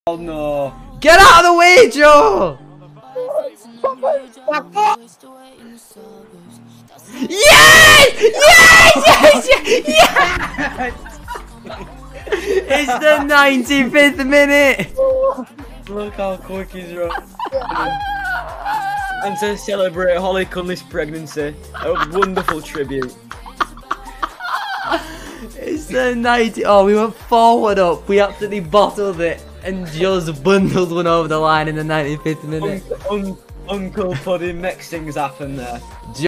Oh no. Get out of the way, Joe! Yes! Yes! Yes! Yes! It's the 95th minute! Look how quick he's running. And to celebrate Holly Cunliffe's pregnancy, a wonderful tribute. It's the 90. Oh, we went forward up. We absolutely bottled it. And Joe's bundled one over the line in the 95th minute. Uncle Pudding makes things happen there.